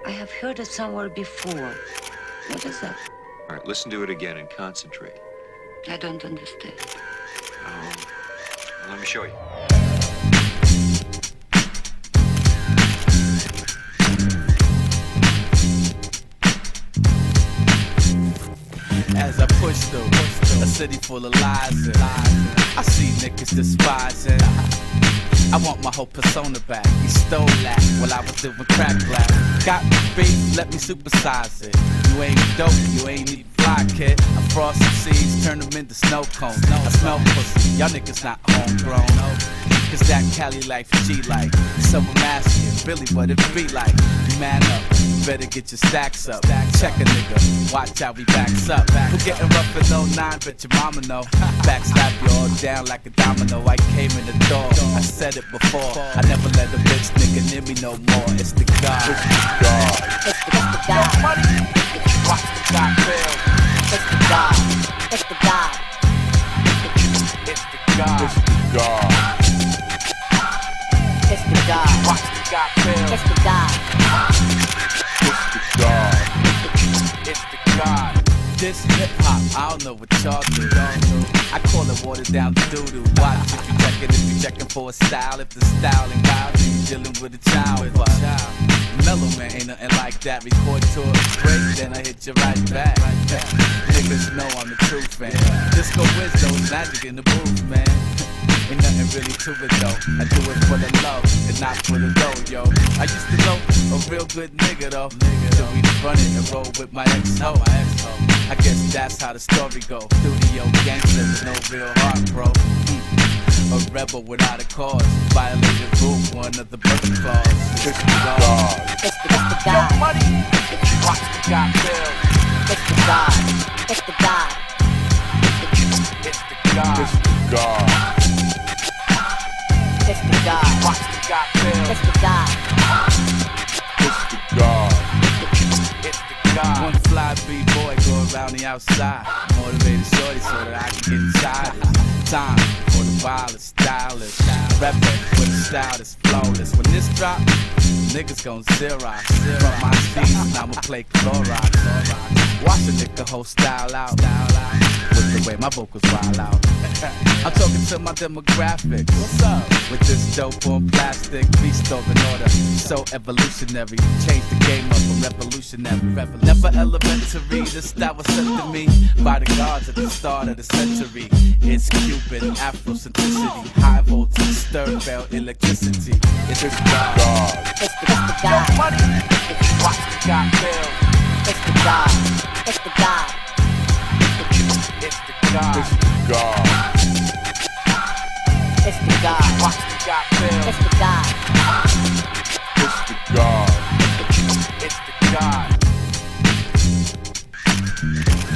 I have heard it somewhere before. What is that? All right, listen to it again and concentrate. I don't understand. Let me show you. As I push through a city full of lies, and I see niggas despising. I want my whole persona back. He stole that while I was doing crack black. Got me beef, let me supersize it. You ain't dope, you ain't even fly, kid. I frost some seeds, turn them into snow cones. I smell pussy, y'all niggas not homegrown. Cause that Cali life G-like. So I'm asking, really what it be like? You man up, you better get your stacks up. Check a nigga, watch how he backs up. Who getting rough in 09, bet your mama know. Backstab you all down like a domino. I came in the door, I said it before. I never let a bitch nigga near me no more. It's the God. It's the God. It's the God. Watch the God build. It's the God. It's the God. It's the God. It's the God. It's the God. Watch the God build. It's the God. It's the God. It's the God. This hip hop, I don't know what y'all do. I call it watered down doo-doo. Watch if you checking for a style. If the style ain't wild, then you dealing with a child. But Mellow Man ain't nothing like that. Record to a break, then I hit you right back. Niggas know I'm the truth, man. Disco Wisdom, magic in the booth, man. Ain't nothing really to it though. I do it for the love and not for the dough, yo. I used to know a real good nigga though. Till we run it and roll with my ex-ho. I guess that's how the story go. Studio gangster with no real heart, bro. A rebel without a cause. Violated rule, one of the brother clause. It's the God. It's the God. Watch the God build. It's the God. It's the God. It's the God. It's the God. It's the God. Watch the God build. It's the God. It's the God. It's the God. One fly B-boy go around the outside. Motivated shorty so that I can get inside. Time for the wildest, stylist. Rapping with the style that's flawless. When this drop, niggas gon' Xerox. From my seats and I'ma play Clorox. Watch a nigga whole style out. With the way my vocals wild out. I'm talking to my demographic. What's up? With this dope on plastic, beast over in order. So evolutionary. Change the game up, I'm revolutionary. Never elementary, this style was sent to me by the gods at the start of the century. It's Cuban Afrocentricity, high voltage, stir bell electricity. It's the God. It's the God. Watch the God build. It's the God. It's the God. It's the God. It's the God. It's the God. Watch the God build. It's the God. It's the God. It's the God.